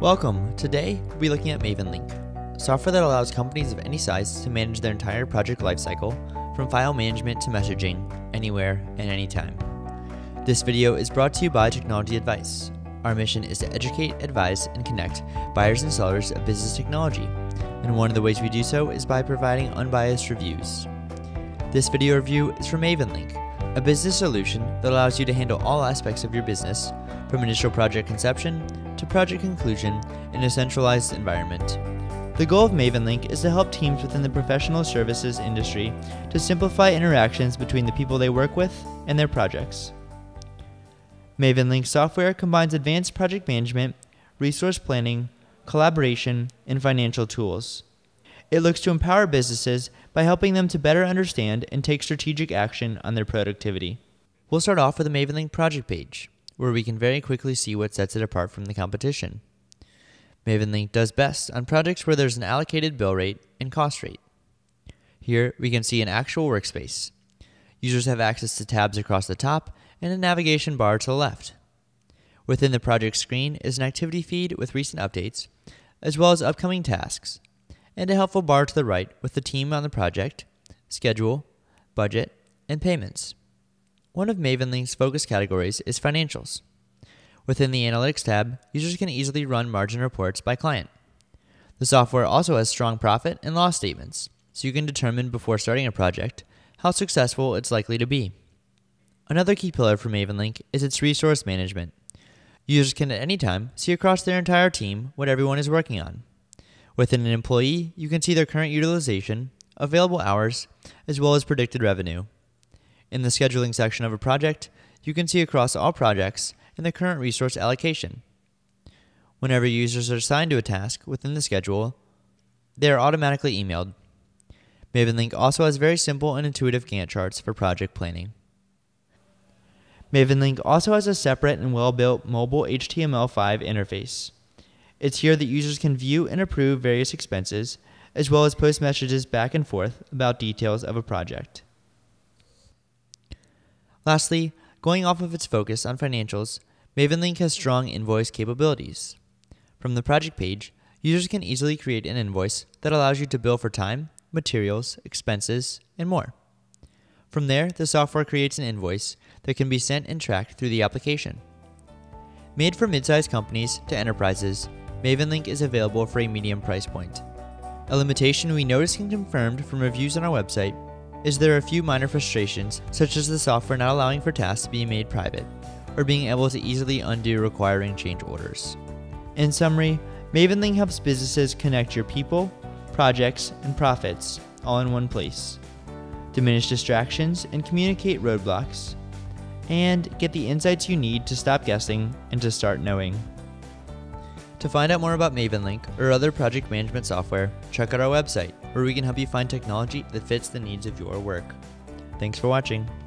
Welcome. Today, we'll be looking at Mavenlink, software that allows companies of any size to manage their entire project lifecycle, from file management to messaging, anywhere and anytime. This video is brought to you by TechnologyAdvice. Our mission is to educate, advise, and connect buyers and sellers of business technology, and one of the ways we do so is by providing unbiased reviews. This video review is for Mavenlink, a business solution that allows you to handle all aspects of your business, from initial project conception to project conclusion in a centralized environment. The goal of Mavenlink is to help teams within the professional services industry to simplify interactions between the people they work with and their projects. Mavenlink software combines advanced project management, resource planning, collaboration, and financial tools. It looks to empower businesses by helping them to better understand and take strategic action on their productivity. We'll start off with the Mavenlink project page, where we can very quickly see what sets it apart from the competition. Mavenlink does best on projects where there's an allocated bill rate and cost rate. Here we can see an actual workspace. Users have access to tabs across the top and a navigation bar to the left. Within the project screen is an activity feed with recent updates, as well as upcoming tasks, and a helpful bar to the right with the team on the project, schedule, budget, and payments. One of Mavenlink's focus categories is financials. Within the Analytics tab, users can easily run margin reports by client. The software also has strong profit and loss statements, so you can determine before starting a project how successful it's likely to be. Another key pillar for Mavenlink is its resource management. Users can at any time see across their entire team what everyone is working on. Within an employee, you can see their current utilization, available hours, as well as predicted revenue. In the scheduling section of a project, you can see across all projects and the current resource allocation. Whenever users are assigned to a task within the schedule, they are automatically emailed. Mavenlink also has very simple and intuitive Gantt charts for project planning. Mavenlink also has a separate and well-built mobile HTML5 interface. It's here that users can view and approve various expenses, as well as post messages back and forth about details of a project. Lastly, going off of its focus on financials, Mavenlink has strong invoice capabilities. From the project page, users can easily create an invoice that allows you to bill for time, materials, expenses, and more. From there, the software creates an invoice that can be sent and tracked through the application. Made for mid-sized companies to enterprises, Mavenlink is available for a medium price point. A limitation we noticed and confirmed from reviews on our website is there are a few minor frustrations, such as the software not allowing for tasks to be made private, or being able to easily undo requiring change orders. In summary, Mavenlink helps businesses connect your people, projects, and profits all in one place, diminish distractions and communicate roadblocks, and get the insights you need to stop guessing and to start knowing. To find out more about Mavenlink or other project management software, check out our website, where we can help you find technology that fits the needs of your work. Thanks for watching.